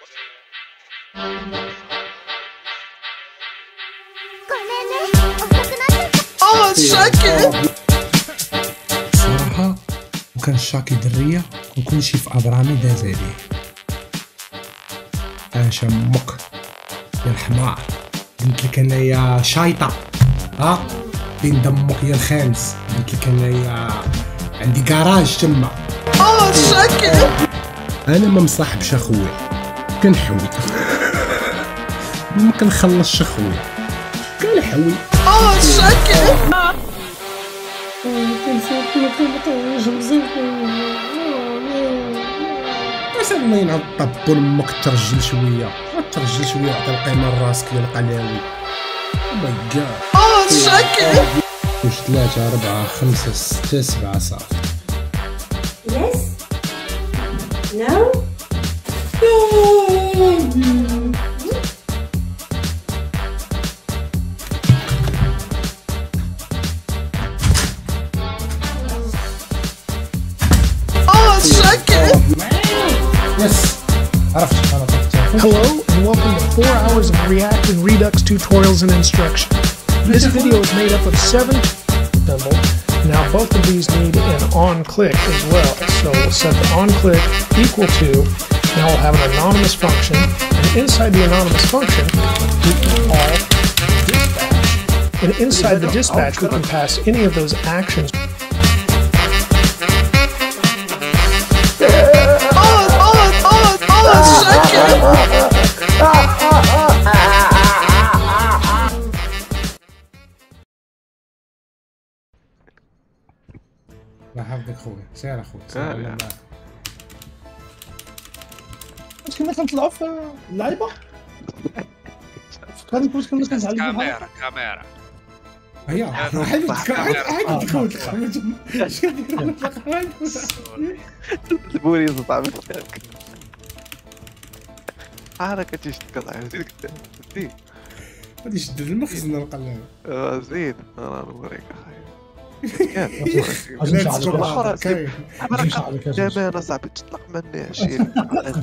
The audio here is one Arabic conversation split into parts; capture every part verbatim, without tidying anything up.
اه شاكي صراحة وكان شاكي درية وكل شي في أبرامي داز عليه. اش امك يا الحمار، قلت لك انا يا شايطة، ها بين دمك يا الخامس، قلت لك انا يا عندي كراج تما. اه شاكي انا ما مصاحبش اخويا، كنحوي ما كنخلصش اخويا، كنحوي. اه شاكي مثلا ينعض طبو لامك ترجل شويه، ترجل شويه وعطي القيمه لراسك يا القلاوي. او ماي جاد. اه شاكي واش ثلاثة أربعة خمسة ستة سبعة صافي. Yes? No? اه شاكي يس عرفت انا طفت. Hello and welcome to four hours of React and Redux tutorials and instruction. This video is made up of seven symbol. Now both of these need an on-click as well. So we'll set the on-click equal to, now we'll have an anonymous function, and inside the anonymous function we can call dispatch. And inside the dispatch we can pass any of those actions. اه اه اه اه شاكي الله يحفظك خويا، سير اخويا سير. الله معاك. واش كنا كنطلعوا في اللعيبه؟ فكرني كنت كنا كنتعلموا كاميرا كاميرا هيا عاد عاد تخوت البوليس صعب حركة تيجي تقطع زيد زيد غادي يشد المخزن القلاوي. اه زيد انا نوريك اخاي جمال صاحبي تطلق مني عشيري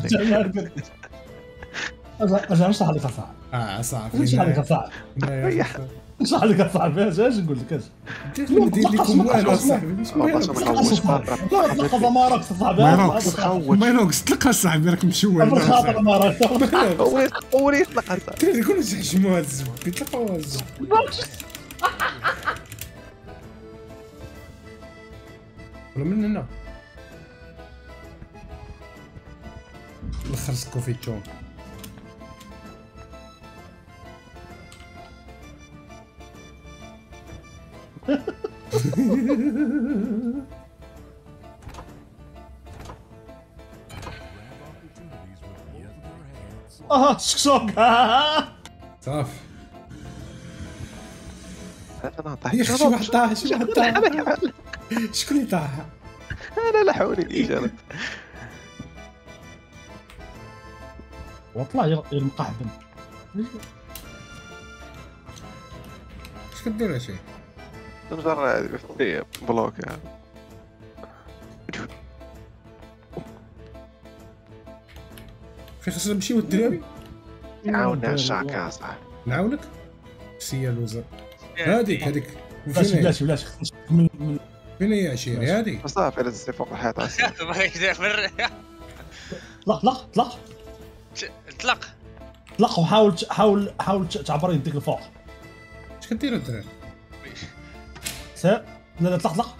اجي نشرح لك اصاحبي، اه صافي نشرح لك اصاحبي، نشرح لك اصاحبي، اش اش نقول لك اش ندير لكم والو اصاحبي. باش ما نخوش برا لا تلقى ماراكش اصاحبي، مايروكس مايروكس تلقى صاحبي راك مشوه بالخاطر ماراكش وريت وريت لك اصاحبي كلهم تحشموا هاد الزبي تلقاو هاد الزبي. ولا من هنا نخرجكو في التوم. اه شكشوك صافي انا طاح يا اخي شي واحد طاح شي واحد طاح. شكون اللي طاح؟ انا لحوني الاجابه وطلع المقحبن. اش كدير هادشي؟ نجرب هذه في بلوك يعني في خصنا نمشيو الدراري. عاونا الشاكا صاحبي نعاونك سي اللوزر. هاديك هاديك بلاش بلاش بلاش من فين هي عشيري هادي؟ صافي لازم فوق الحيط طلق طلق طلق اطلق طلق وحاول حاول حاول تعبر يديك لفوق. اش كديروا الدراري؟ سير لا لا طلق طلق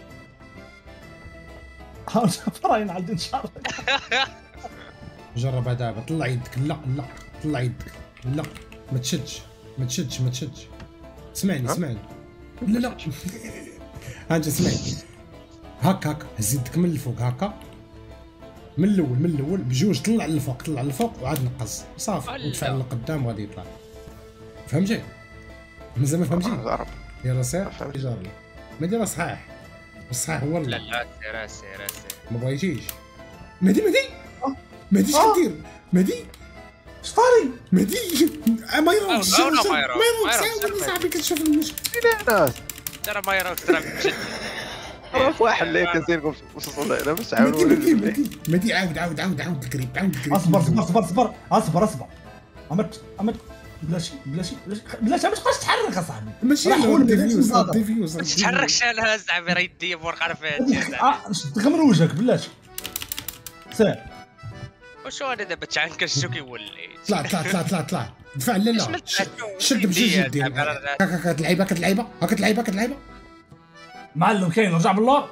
حاول تعبر ينعل ان شاء الله. جرب دابا طلع يدك. لا لا طلع يدك. لا ما تشدش ما تشدش ما تشدش. اسمعني اسمعني لا لا ها انت اسمعني هكا هكا هز يدك من الفوق هكا من الاول من الاول بجوج طلع للفوق طلع للفوق وعاد نقص صافي ودفع للقدام وغادي يطلع. فهمتي؟ مازال ما فهمتي؟ يلا سير جرب ما ديرها صحيح الصحيح هو لا لا سير سير سير ما بغيتيش. مهدي مهدي مهدي اش كدير؟ مهدي شطاري مهدي ما يروحش ما يروحش ما يروحش صاحبي كتشوف المشكل. ناس ترى ما يروحش ترى راه في واحد اللي كنسير واش وصل هنا باش تعاونوني. مهدي مهدي عاود عاود عاود عاود الكريب عاود الكريب. اصبر اصبر اصبر اصبر اصبر اصبر امت امت بلاشي بلاشي بلاشي ما تبقاش تحرك اصاحبي. ماشي راح انا قول ردي بلاش فيوز نصادر. ردي فيوز ما تتحركش على زعما راه يدي بورقه راه فيها اه شدك من وجهك بلاشي سير. واش هو انا دابا تعانكشتو كيولي. طلع طلع طلع طلع طلع دفع لا لا شد بجوج يدين. هاكا كتلعبها كتلعبها هاكا كتلعبها كتلعبها. معلم كاين رجع بالله.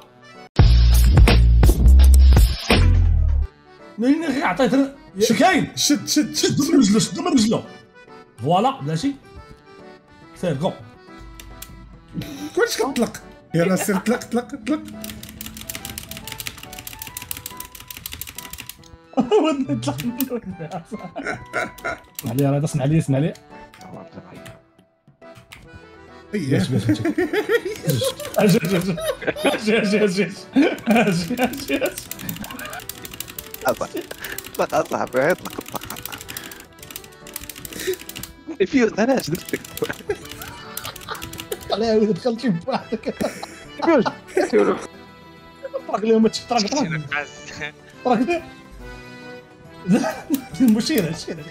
نين غير عطيت كاين شد شد شد شد من رجلو شد من رجلو فوالا بلاشي سير جو. كلش كطلق يلا سير طلق طلق طلق. ودني طلع اسمع لي راه اسمع لي اسمع لي باش باش اجي اجي اجي اجي اجي اجي اجي اجي اطلق اصاحبي اطلق اطلق فيوز انا شدتك. عليها ولا دخلت في بوحدك فيوز طرق اليوم تشي طرق طرق طرق المشيرة المشيرة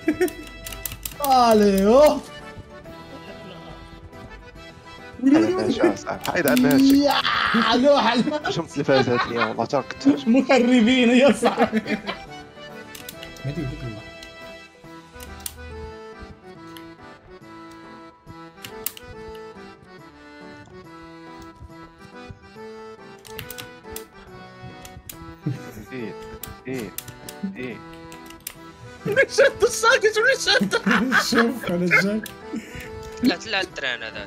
الي اوف حيد عندنا هادشي. يا لوح شفت التلفازات ليا والله تركت. مخربين يا صاحبي. مهدي بك الله. ايه ايه ايه شد الساكت ولا شد. شوف انا جاي لا طلع التران هذا.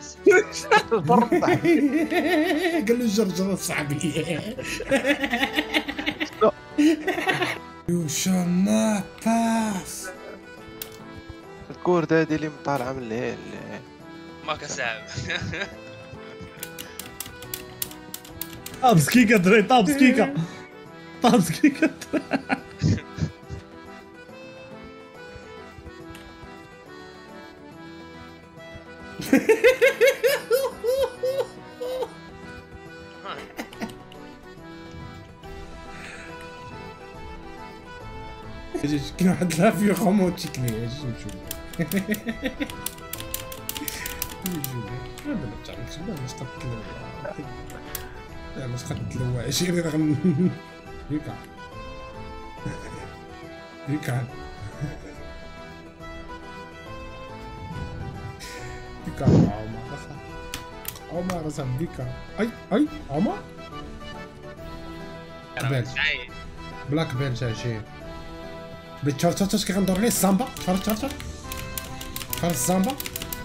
قال له جرجر صاحبي. يو شال نوت باس. الكورد هادي اللي مطالعه من الهيل ما كساب. طابس كيكا دري طابس كيكا طابس كيكا. كاين واحد لافيو خمو تشكلي اجي نشوف. هذا ما تعرفش ما تقتل لا ما تقتل عشيري رغم هيكا هيكا هيكا عمر راسها عمر راسها بيكا اي اي عمر بيل بلاك بيل جا شي بتشار تشار تشار كي غندور ليه الزامبا شار شار شار شار الزامبا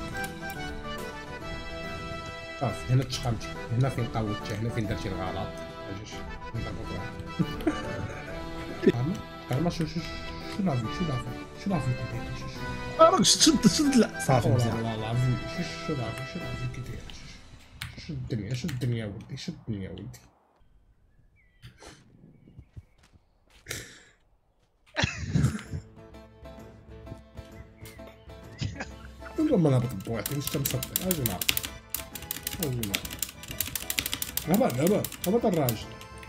صافي هنا تشقمتي هنا فين قوتي هنا فين درتي الغلط اجيش كارما كارما شو شو شو لافي شو لافي شو لافي كي داير راك شد شد لا صافي مزيان. لا لا شو شو لافي شو لافي كي داير شو الدنيا شو الدنيا ولدي شو الدنيا ولدي. لما نهبط بوحدي واش تنصدق اجي نعرف اجي نعرف هبط هبط هبط الراجل.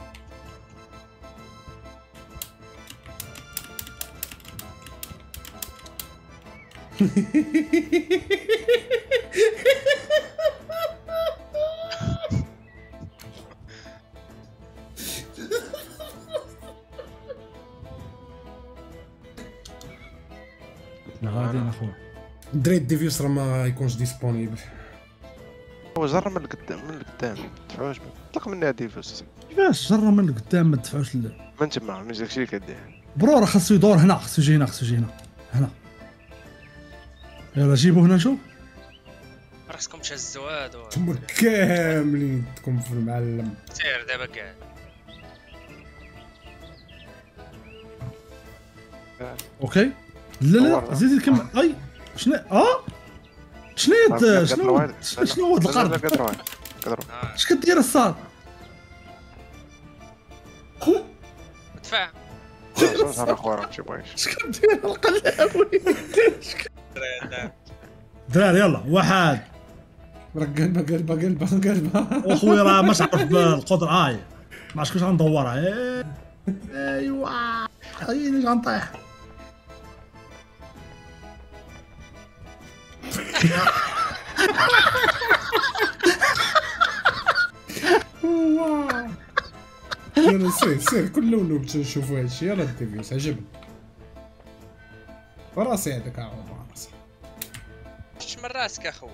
غادي اخويا دريد ديفيوس راه ما يكونش ديسپونيبل. هو جرى من القدام من القدام تدفعوش طلق مني ديفوس. كيفاش جرى من القدام ما تدفعوش ل ما نجمع ماشي داكشي اللي كدير برو راه خاصو يدور هنا خاصو يجي هنا خاصو يجي هنا هنا. يلا جيبو هنا شوف راسكم تهزوا هادو. نتوما كاملين تكون في المعلم. سير دابا كاع. اوكي لا لا زيد كمل. اي شنو اه شنو هاد شنو شنو هاد القرض قدروا قدروا اش كدير الصاد دفع. شنو انا خويا راه شي بغيتش اش كدير القلاوي. دراري يلا واحد راك قلبه قلبه قلبه قلبه. اخويا راه ماش عارف بالقدره هاي ما عرفتش كيفاش غندورها. إيه. ايوا عيني غنطيح. يلا سير سير كل لون تنشوفوا هادشي. يلا الديفيوس عجبني راسي هذاك ها هو راسي. شش من راسك اخوي.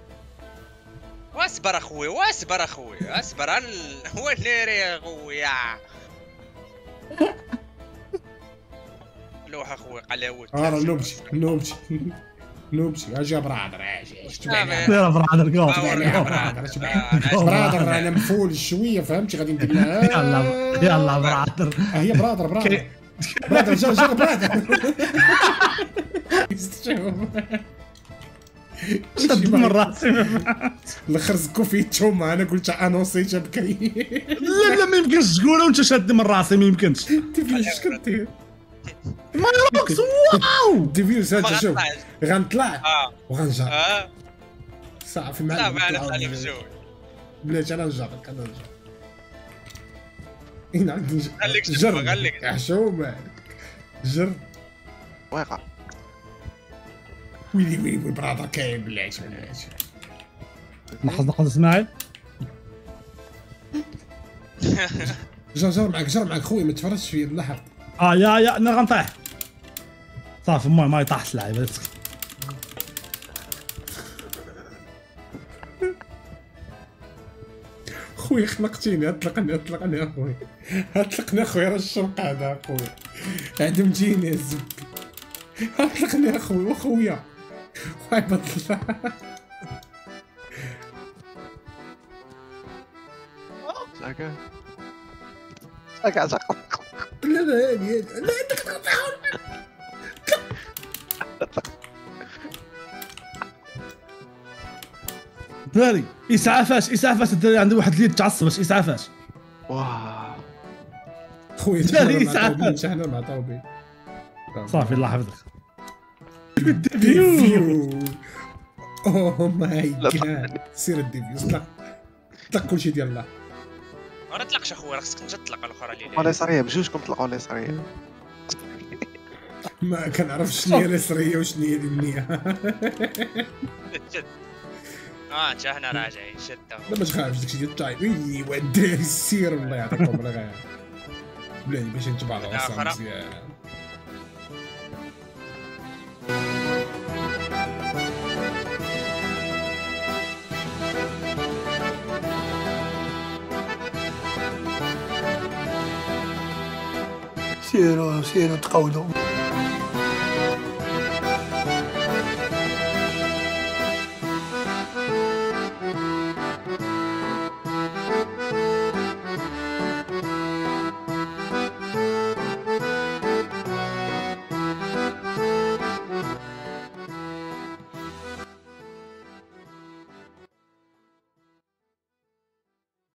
واصبر اخوي واصبر اخوي اصبر. هو الليري يا خويا. لوح اخوي قلاوت. اه نوبشي نوبشي نوبشي اجي برادر اجي تبعني يا برادر جو برادر انا مفول شويه فهمتي غادي ندير لها. يلا يلا برادر. هي برادر برادر برادر جا جا برادر. شد من راسي. الاخر زكو فيه التومه. انا قلت انونسيتها بكري. لا لا ما يمكنش تقولها وانت شاد من راسي ما يمكنش. ديفيوس اش كدير؟ ما يروكس واو. ديفيوس هذا شوف غنطلع وغنجر اه صافي ما صافي انا طالع بجوج. بلاتي انا نجرك انا نجر. هنا عندي خليك تشوف، جر خليك. حشومه جر واقع. ويلي ويلي برادر كاين بلاتي بلاتي. لحظه لحظه اسماعيل. جر جر معاك جر معاك خويا ما تفرجش فيا باللحظ. اه يا يا انا غنطيح. صافي المهم ما يطيحش اللعيبه. خويا خلقتيني اطلقني اطلقني اخويا اطلقني اخويا. راه الشرق هذا اخويا عدمتيني يا زبي. اطلقني اخويا اخويا خويا بطلع. ساكا ساكا ساكا. لا لا هادي لا عندك تقطعهم. دراري اسعافات اسعافات الدراري. عندي واحد اللي تعصبش اسعافات. واه خويا دراري مع اسعافات. طوبين حنا مع طوبين. صافي الله يحفظك. ديفيو اوه ماي جاد. سير الديفيو طلق طلق كلشي ديال الله. ما تطلقش اخويا راه خصك انت تطلق الاخرى اللي ولا يساريه بجوجكم طلقوا ولا يساريه. ما كنعرفش شنو هي اليسريه وشنو هي اليمنيه. اه انت هنا راجعين شد. لا ما تخافش داكشي ديال التايم. وي وداري السير الله يعطيكم الغير. بلاتي باش نتبع راسها مزيان. سيروا سيروا تقودوا.